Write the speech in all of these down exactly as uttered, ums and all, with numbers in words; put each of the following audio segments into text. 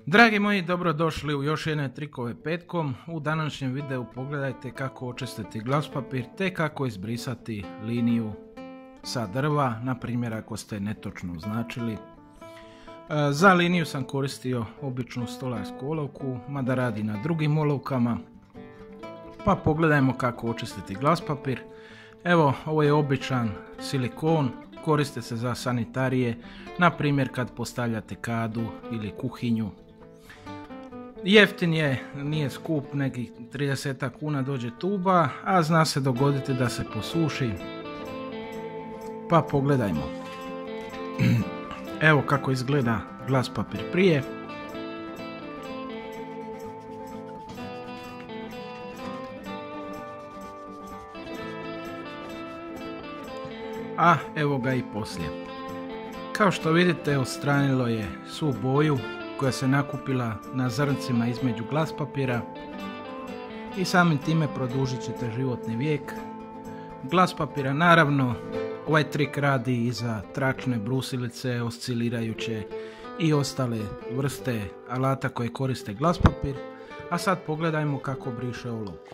Dragi moji, dobrodošli u još jedne trikove petkom. U današnjem videu pogledajte kako očistiti glas papir te kako izbrisati liniju sa drva, na primjer ako ste netočno označili. Za liniju sam koristio običnu stolarsku olovku, mada radi na drugim olovkama. Pa pogledajmo kako očistiti glas papir. Evo, ovo je običan silikon, koriste se za sanitarije, na primjer kad postavljate kadu ili kuhinju. Jeftin je, nije skup, nekih trideset kuna dođe tuba, a zna se dogoditi da se posuši. Pa pogledajmo. Evo kako izgleda glas papir prije. A evo ga i poslije. Kao što vidite, odstranilo je svu boju koja se nakupila na zrncima između glas papira i samim time produžit ćete životni vijek glas papira. Naravno, ovaj trik radi i za tračne brusilice, oscilirajuće i ostale vrste alata koje koriste glas papir. A sad pogledajmo kako briše olovku.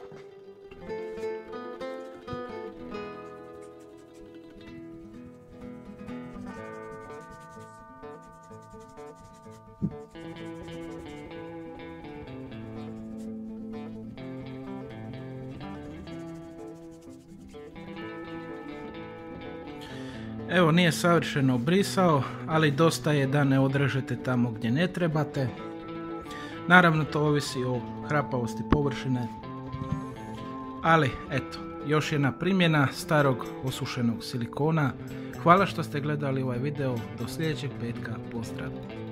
Evo, nije savršeno brisao, ali dosta je da ne odrežete tamo gdje ne trebate. Naravno, to ovisi o hrapavosti površine. Ali, eto, još jedna primjena starog osušenog silikona. Hvala što ste gledali ovaj video. Do sljedećeg petka. Pozdrav!